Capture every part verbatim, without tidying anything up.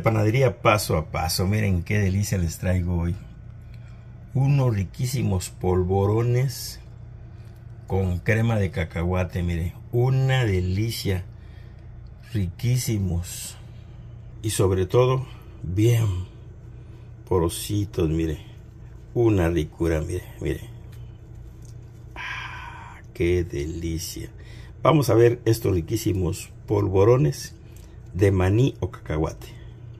panadería paso a paso. Miren qué delicia les traigo hoy. Unos riquísimos polvorones con crema de cacahuate. Miren, una delicia. Riquísimos. Y sobre todo, bien porositos, mire. Una ricura, mire, mire. Ah, qué delicia. Vamos a ver estos riquísimos polvorones de maní o cacahuate.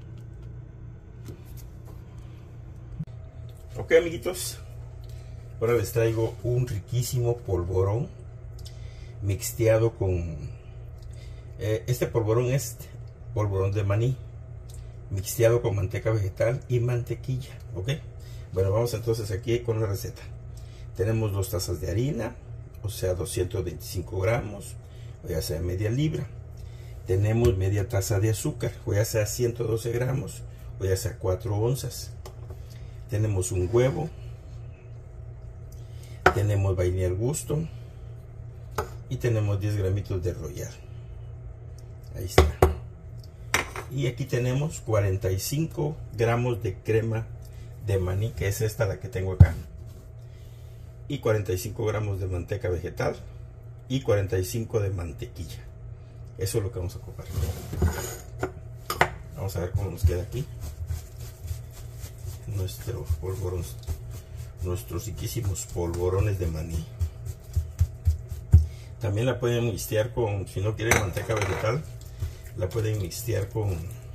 Ok, amiguitos, ahora les traigo un riquísimo polvorón mixteado con eh, este polvorón es polvorón de maní mixteado con manteca vegetal y mantequilla. Ok, bueno, vamos entonces aquí con la receta. Tenemos dos tazas de harina, o sea doscientos veinticinco gramos, o ya sea media libra. Tenemos media taza de azúcar, o ya sea ciento doce gramos, o ya sea cuatro onzas. Tenemos un huevo, tenemos vainilla al gusto y tenemos diez gramitos de Royal. Ahí está. Y aquí tenemos cuarenta y cinco gramos de crema de maní, que es esta la que tengo acá, y cuarenta y cinco gramos de manteca vegetal y cuarenta y cinco de mantequilla. Eso es lo que vamos a ocupar. Vamos a ver cómo nos queda aquí nuestro polvorón, nuestros riquísimos polvorones de maní. También la pueden mixtear con, si no quieren manteca vegetal, la pueden mixtear con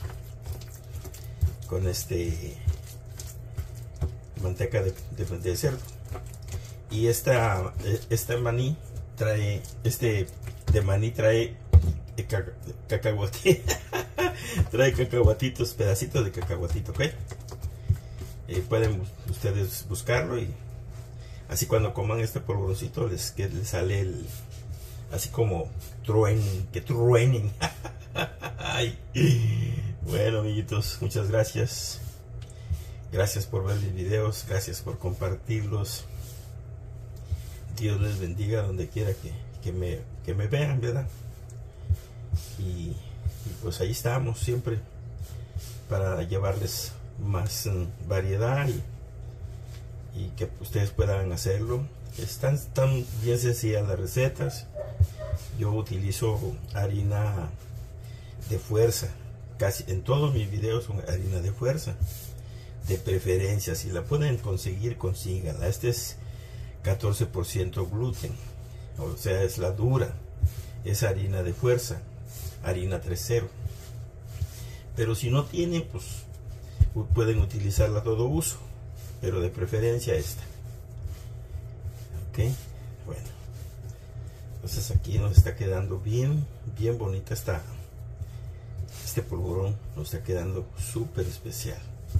con este manteca de, de, de cerdo. Y esta este maní trae este de maní trae caca, cacahuate trae cacahuatitos, pedacitos de cacahuatito, ok. Eh, pueden ustedes buscarlo y así cuando coman este polvoroncito les, que les sale el así como truenen, que truenen. Ay. Bueno, amiguitos, muchas gracias. Gracias por ver mis videos, gracias por compartirlos. Dios les bendiga donde quiera que, que, me, que me vean, ¿verdad? Y, y pues ahí estamos siempre para llevarles más um, variedad y, y que ustedes puedan hacerlo. Están tan bien sencillas las recetas. Yo utilizo harina de fuerza, casi en todos mis videos son harina de fuerza, de preferencia. Si la pueden conseguir, consíganla. Este es catorce por ciento gluten, o sea es la dura, es harina de fuerza, harina tres cero. Pero si no tienen, pues pueden utilizarla a todo uso, pero de preferencia esta. Ok, bueno, entonces aquí nos está quedando bien bien bonita esta este polvorón, nos está quedando súper especial,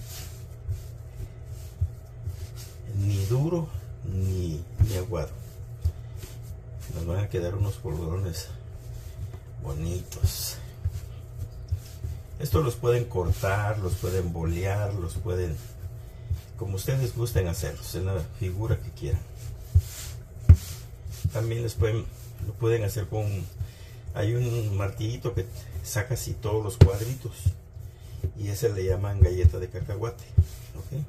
ni duro ni, ni aguado. Nos van a quedar unos polvorones bonitos. Estos los pueden cortar, los pueden bolear, los pueden, como ustedes gusten hacerlos, en la figura que quieran. También les pueden, lo pueden hacer con, hay un martillito que saca así todos los cuadritos y ese le llaman galleta de cacahuate. ¿Okay?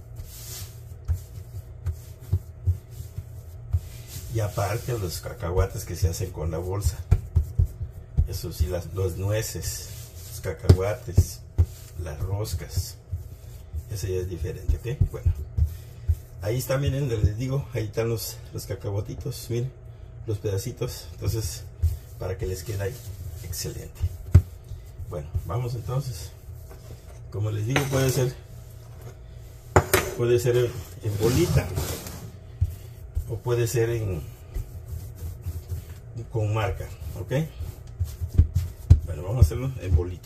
Y aparte los cacahuates que se hacen con la bolsa, eso sí, las, los nueces, los cacahuates, las roscas, ese ya es diferente. ¿Okay? Bueno, ahí está, miren, les digo, ahí están los, los cacahuatitos, miren, los pedacitos. Entonces, para que les quede ahí, excelente. Bueno, vamos entonces. Como les digo, puede ser, puede ser en, en bolita, o puede ser en con marca, ¿ok? Bueno, vamos a hacerlo en bolita.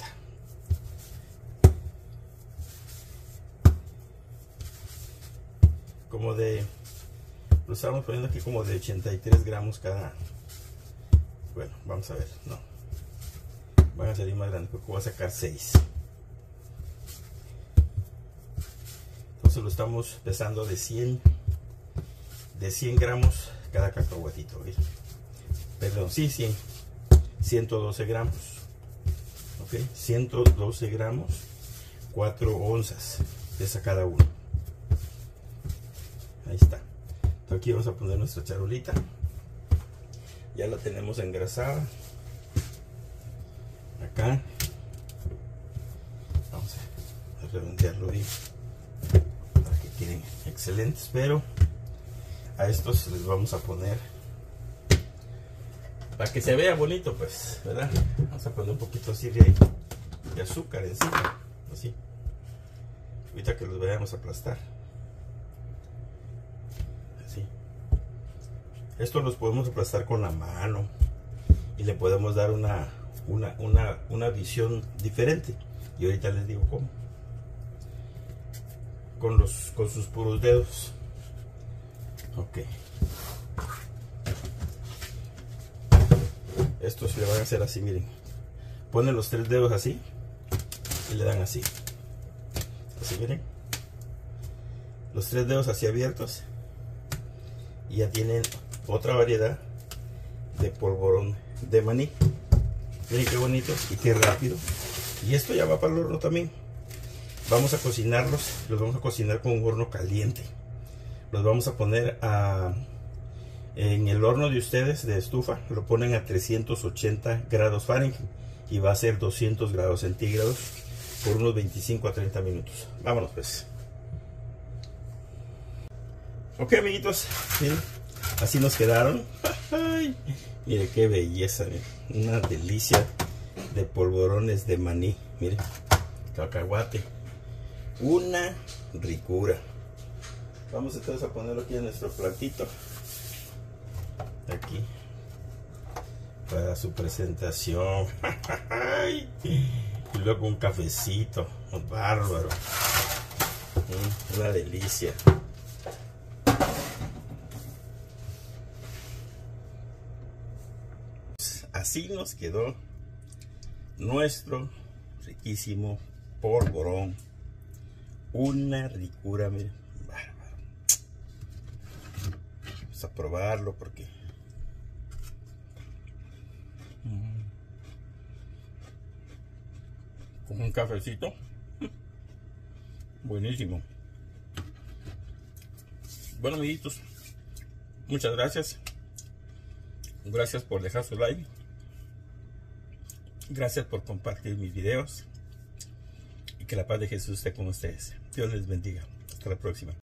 Como de, lo estamos poniendo aquí como de ochenta y tres gramos cada. Bueno, vamos a ver, no, van a salir más grandes porque voy a sacar seis. Entonces lo estamos pesando de cien de cien gramos cada cacahuatito, ¿ves? Perdón, sí, cien, ciento doce gramos, ok, ciento doce gramos cuatro onzas, pesa cada uno. Ahí está. Entonces aquí vamos a poner nuestra charolita. Ya la tenemos engrasada. Acá. Vamos a redondearlo bien para que queden excelentes, pero a estos les vamos a poner, para que se vea bonito, pues, ¿verdad? Vamos a poner un poquito así de, de azúcar encima, así. Ahorita que los vayamos a aplastar. Así. Estos los podemos aplastar con la mano y le podemos dar una, una, una, una visión diferente. Y ahorita les digo cómo. Con, los, con sus puros dedos. Ok. Estos le van a hacer así, miren. Ponen los tres dedos así y le dan así. Así, miren. Los tres dedos así abiertos. Y ya tienen otra variedad de polvorón de maní. Miren qué bonito y qué rápido. Y esto ya va para el horno también. Vamos a cocinarlos. Los vamos a cocinar con un horno caliente. Los vamos a poner a, en el horno de ustedes de estufa. Lo ponen a trescientos ochenta grados Fahrenheit. Y va a ser doscientos grados centígrados por unos veinticinco a treinta minutos. Vámonos pues. Ok, amiguitos. Miren, así nos quedaron. Ay, mire qué belleza. Miren. Una delicia de polvorones de maní. Miren, cacahuate. Una ricura. Vamos entonces a ponerlo aquí en nuestro platito. Aquí. Para su presentación. Y luego un cafecito. Bárbaro. Una delicia. Así nos quedó nuestro riquísimo polvorón. Una ricura, miren. Bárbaro. Vamos a probarlo porque con un cafecito buenísimo. Bueno, amiguitos, muchas gracias. Gracias por dejar su like. Gracias por compartir mis videos. Y que la paz de Jesús esté con ustedes. Dios les bendiga. Hasta la próxima.